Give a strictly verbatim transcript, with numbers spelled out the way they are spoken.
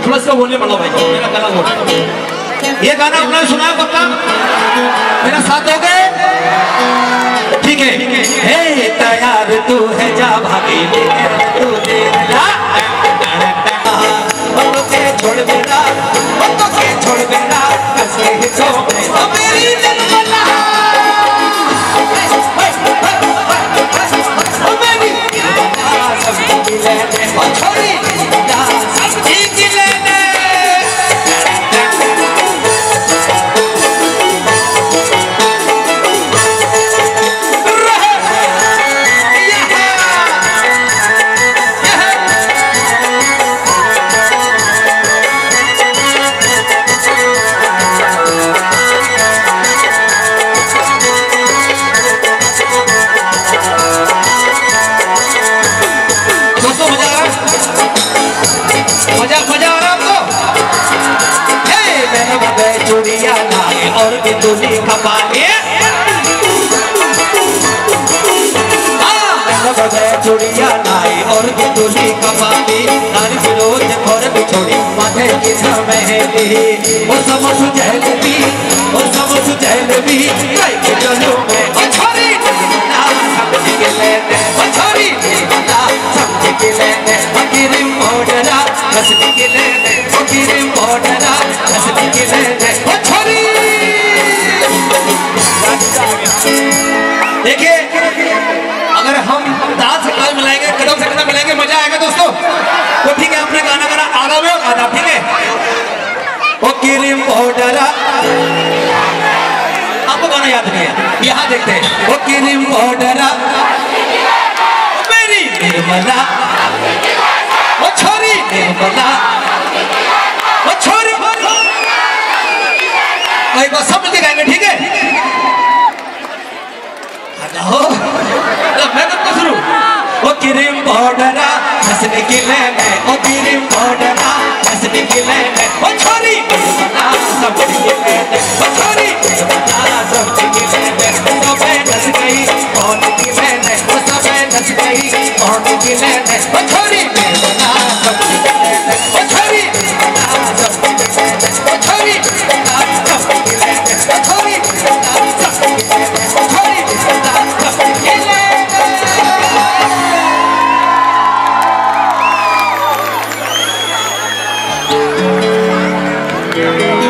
थोड़ा सा बोलने पड़ा भाई, मेरा गला बोल। ये गाना आपने सुना है पक्का? मेरा साथ दोगे? ठीक है। हे तैयार तू है जा भागी तू दे जा, के छोड़ देना, के छोड़ देना, कैसे छोड़ मेरी जनमला चूड़िया लाए और भी दूल्हे खपाले, चूड़िया लाए और भी दूल्हे खपाले, नारी विरोध और बिछोड़ी माथे की मेहंदी, वो समझ जहलवी, वो समझ जहलवी, चलो मैं छोरी समझ के लेने, छोरी समझ के लेने, फकीर मोड़ना हंसने के लेने, फकीर मोड़ना हंसने के लेने। देखिए अगर हम ताल से ताल मिलाएंगे, कदम से कदम मिलाएंगे, मजा आएगा दोस्तों। तो ठीक है, आपने गाना गाना आधा में आधा, ठीक है। ओ किरिम बॉर्डरा, आपको गाना याद नहीं है, यहाँ देखते हैं। ओ किरिम बॉर्डरा मेरी निर्मला, ओ छोरी निर्मला, ओ छोरी, एक बार सब मिलके गाएंगे, ठीक है। मैं कब शुरू? ओ किरिम बॉर्डरा हंसने की लेने, ओ किरिम बॉर्डरा हंसने की लेने, ओ छोरी निर्मला समझ के लेने, ओ छोरी निर्मला समझ के लेने, सबे नस गई कौन की लेने, ओ सबे नस गई कौन की लेने, ओ